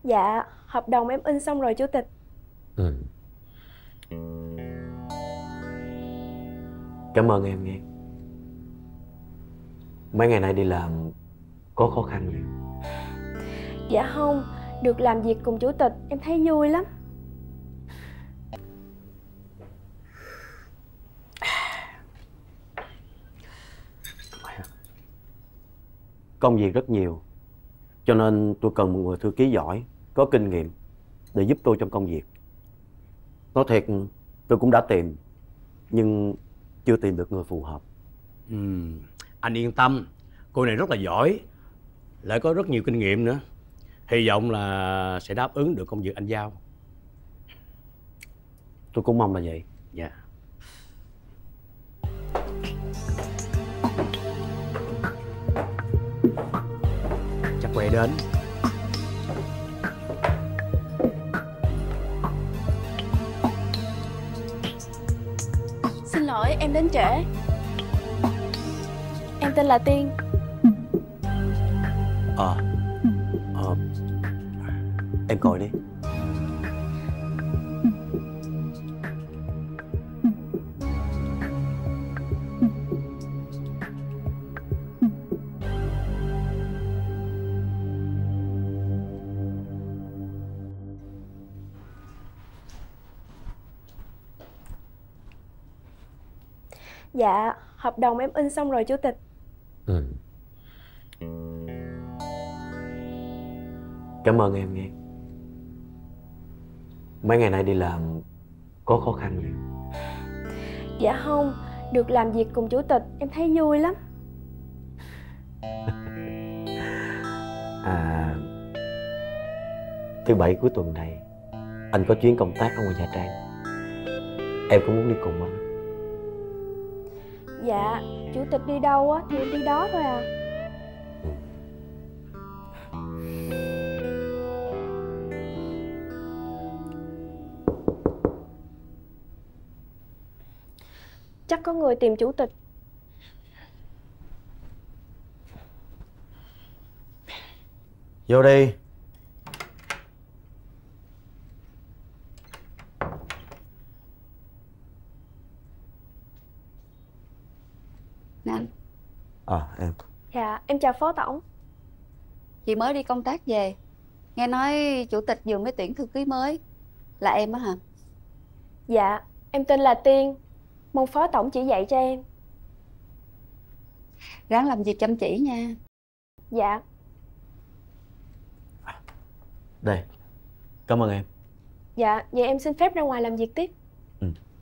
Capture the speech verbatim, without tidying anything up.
Dạ, hợp đồng em in xong rồi Chủ tịch. Ừ. Cảm ơn em nghe. Mấy ngày nay đi làm có khó khăn gì? Dạ không, được làm việc cùng Chủ tịch em thấy vui lắm. Công việc rất nhiều, cho nên tôi cần một người thư ký giỏi, có kinh nghiệm để giúp tôi trong công việc. Nói thiệt, tôi cũng đã tìm, nhưng chưa tìm được người phù hợp. Ừ, anh yên tâm, cô này rất là giỏi, lại có rất nhiều kinh nghiệm nữa. Hy vọng là sẽ đáp ứng được công việc anh giao. Tôi cũng mong là vậy. Dạ. Chắc quay đến. Xin lỗi em đến trễ. Em tên là Tiên. Ờ Ờ Em coi đi. Dạ, hợp đồng em in xong rồi Chủ tịch. Ừ. Cảm ơn em nghe. Mấy ngày nay đi làm có khó khăn gì? Dạ không, được làm việc cùng Chủ tịch em thấy vui lắm. À, thứ bảy cuối tuần này anh có chuyến công tác ở ngoài Nha Trang. Em có muốn đi cùng anh? Dạ, Chủ tịch đi đâu á thì em đi đó thôi à. Chắc có người tìm Chủ tịch. Vô đi. Nè anh. À em. Dạ, em chào Phó Tổng. Chị mới đi công tác về, nghe nói Chủ tịch vừa mới tuyển thư ký mới. Là em á hả? Dạ, em tên là Tiên. Mong Phó Tổng chỉ dạy cho em. Ráng làm việc chăm chỉ nha. Dạ. Đây, cảm ơn em. Dạ, vậy em xin phép ra ngoài làm việc tiếp. Ừ.